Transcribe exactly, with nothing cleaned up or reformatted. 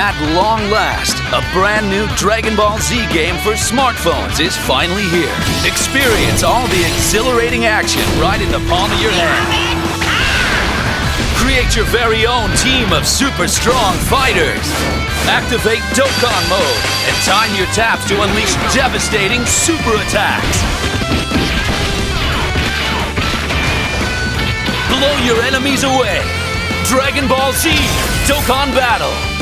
At long last, a brand new Dragon Ball Z game for smartphones is finally here. Experience all the exhilarating action right in the palm of your hand. Create your very own team of super strong fighters. Activate Dokkan mode and time your taps to unleash devastating super attacks. Blow your enemies away. Dragon Ball Z Dokkan Battle.